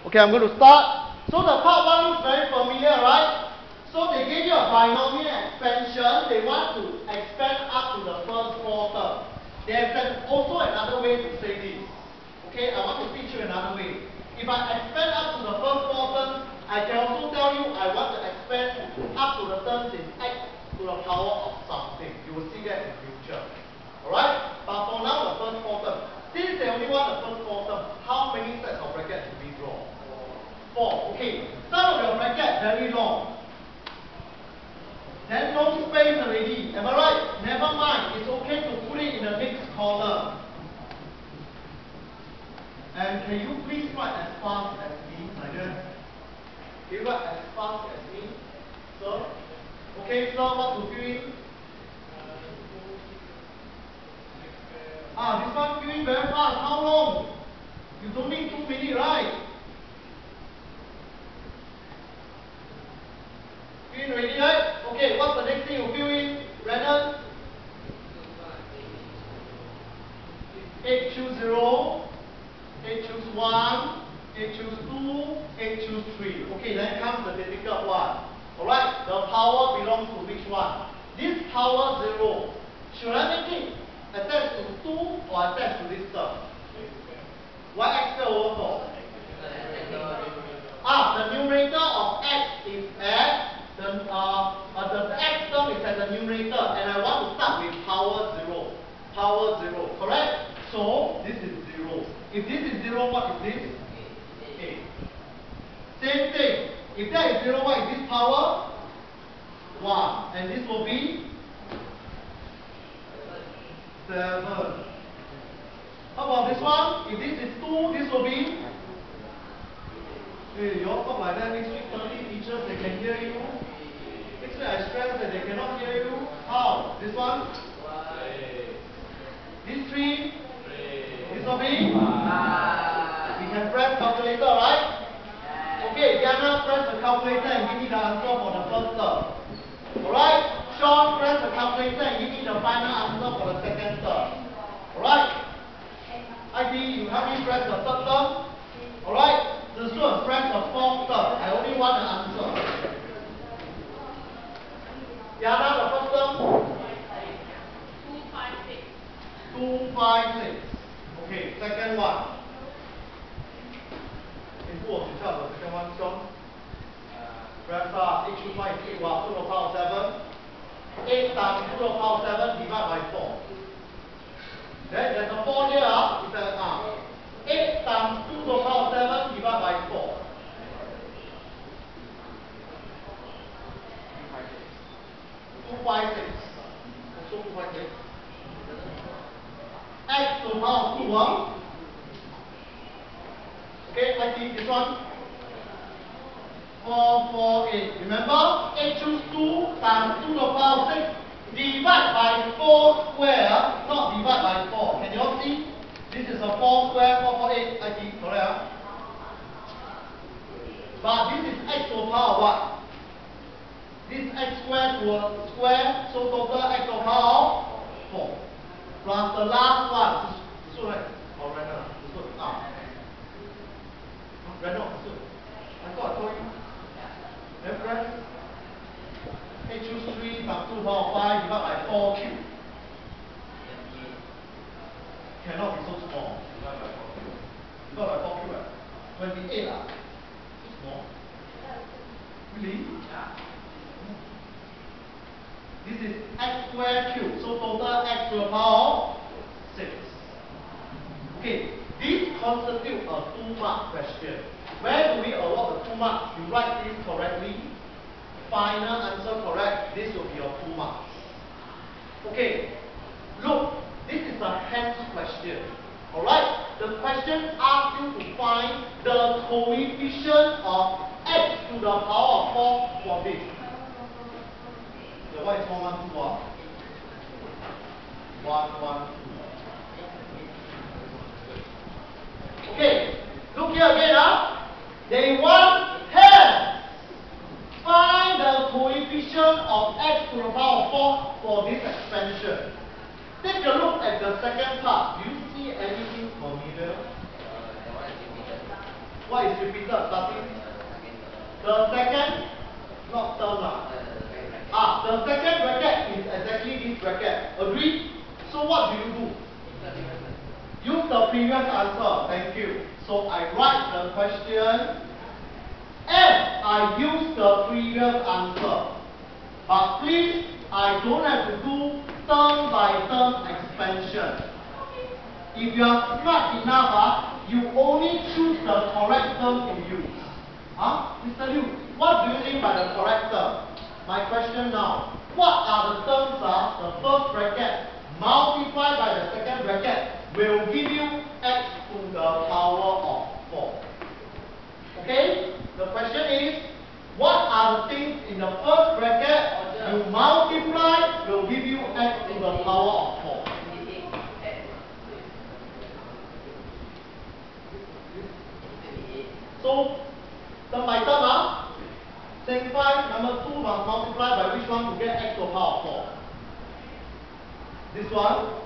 Okay, I'm going to start. So the part one looks very familiar, right? So they gave you a binomial expansion. They want to expand up to the first four terms. There's also another way to say this. Okay, I want to teach you another way. If I expand up to the first four terms, I can also tell you I want to expand up to the terms in x to the power of something. You will see that in the future. Alright? But for now, the first four terms. Since they only want the first four terms, how many sets of brackets do we draw? 4. Okay. Some of your brackets very long. Then no space already. Am I right? Never mind. It's okay to put it in the next column. And can you please write as fast as me, my dear? Can you write as fast as me, sir? Okay, sir, what to fill in? This one fill in very fast. How long? You don't need 2 minutes, right? Fill in already, right? Okay, what's the next thing you fill in? Brandon? 8 choose 0. 8 choose 1, 8 choose 2, 8 choose 3. Okay, then comes the difficult one. Alright, the power belongs to which one? This power 0, should I make it attached to 2 or attached to this term? Why x squared over 4? The numerator of x is at, the x term is at the numerator, and I want to start with power 0. Power 0, correct? So, this is 0. If this is 0, what is this? 8. Same thing. If that is 0, what is this power? 1. And this will be 7. How about this one? If this is 2, this will be? Hey, you all talk like that. Next week, 30 teachers, they can hear you. Next week, I stress that they cannot hear you. How? This one? This 3? This will be? We can press calculator, right? Okay, Diana, press the calculator and give me the answer for the first term. Alright? Sean, press the calculator and give me the final answer for the second term. Alright? ID, you help me press the third term. Alright? Zizun, press the fourth term. I only want the answer. Diana, the first term? 256. 256. Okay, second one. In full of the second one, Sean. Press 8 choose 1 is 8, 2 to the power 7. 8 times 2 to the power 7 divided by 4. Then there's a 4 here, it's an 8 times 2 to the power 7 divided by 4. 256. Also 256. X to the power 2, Okay, I think this one. 4, 4, 8. Remember? 8 choose 2 times 2 to the power 6. Divide by 4 square, not divide by 4. Can you all see? This is a 4 square, 4, 4, 8. I think, correct? But this is x to the power what? This x square to a square, so total x to the power 4. Plus the last one. This one, right? Or random? This one. Random. I thought I told you. Then press 8 choose 3 times 2 to the power 5 divided by 4 cube. Cannot be so small. Divided by 4 cube, right? 28 So small. Really? Yeah. This is x squared cube. So total x to the power 6. Okay. This constitutes a 2-mark question. Where do we award the 2 marks? You write this correctly. Final answer correct. This will be your 2 marks. Okay. Look, this is a hence question. Alright? The question asks you to find the coefficient of x to the power of 4 for this. So what is 112? 112. Okay, look here again. They want hence. Find the coefficient of x to the power of 4 for this expansion. Take a look at the second part. Do you see anything familiar? What is repeated starting? The second, not term lah. The second bracket is exactly this bracket. Agree? So what do you do? Use the previous answer. Thank you. So I write the question and I use the previous answer. But please, I don't have to do term by term expansion. If you are smart enough, you only choose the correct term to use. Mr. Liu, what do you mean by the correct term? My question now, what are the terms the first bracket multiplied by the second bracket will give you x to the power of 4. Okay? The question is, what are the things in the first bracket you multiply will give you x to the power of 4? So, term by term, same 5, number 2 must multiply by which one to get x to the power of 4? This one.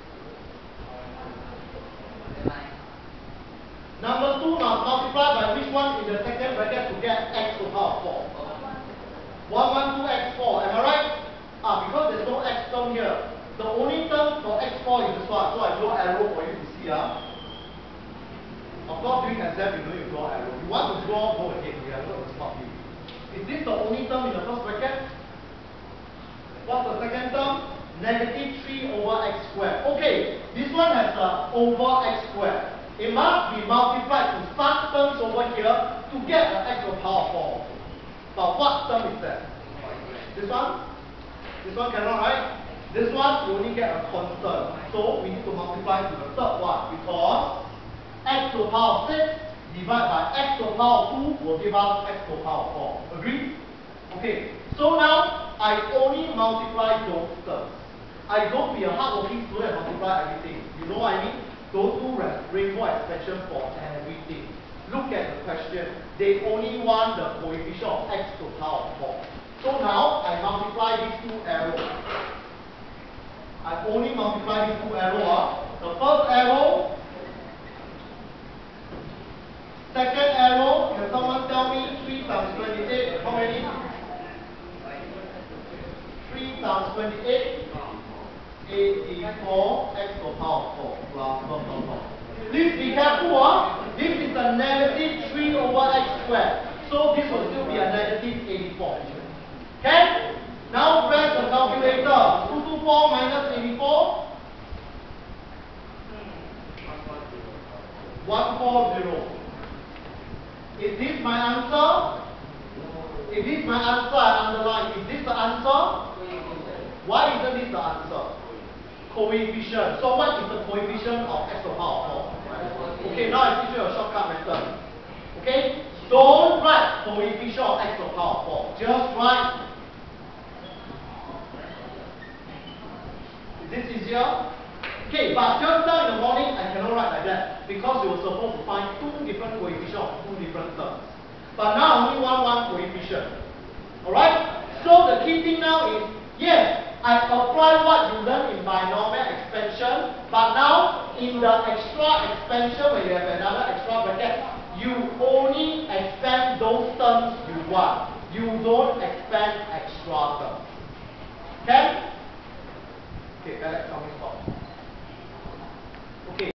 Number 2 must multiply by which one in the second bracket to get x to the power of 4? 112x4, am I right? Because there's no x term here. The only term for x4 is this one, so I draw arrow for you to see. Of course, during exam, you know you draw arrow. If you want to draw, go ahead, we are going to stop you. Is this the only term in the first bracket? What's the second term? Negative 3 over x squared. Okay, this one has over x squared. It must be multiplied to some terms over here to get the x to the power of 4. But what term is that? This one? This one cannot, right? This one, you only get a constant. So, we need to multiply to the third one because x to the power of 6 divided by x to the power of 2 will give us x to the power of 4. Agree? Okay, so now I only multiply those terms. I don't be a hardworking student and multiply everything. You know what I mean? Don't do rainbow expansion for everything. Look at the question. They only want the coefficient of x to the power of 4. So now I multiply these two arrows. I only multiply these two arrows. The first arrow, second arrow, can someone tell me 3 times 28, how many? 3 times 28, 84, x to the power of 4, plus blah, blah, blah. Please be careful, this is a negative 3 over x squared. So this will still be a negative 84. Okay? Now press the calculator. 224 minus 84. 140. Is this my answer? If this is my answer, I underline. Is this the answer? Why isn't this the answer? Coefficient. So what is the coefficient of x to the power of 4? Okay, now I teach you a shortcut method. Okay? Don't write coefficient of x to the power of 4. Just write. Is this easier? Okay, but just now in the morning, I cannot write like that because you were supposed to find two different coefficients of two different terms. But now I only want one coefficient. Alright? So the key thing now is, yes, I apply what you learned in binomial expansion, but now in the extra expansion, when you have another extra bracket, you only expand those terms you want. You don't expand extra terms. Okay? Okay, Alex, tell me stop.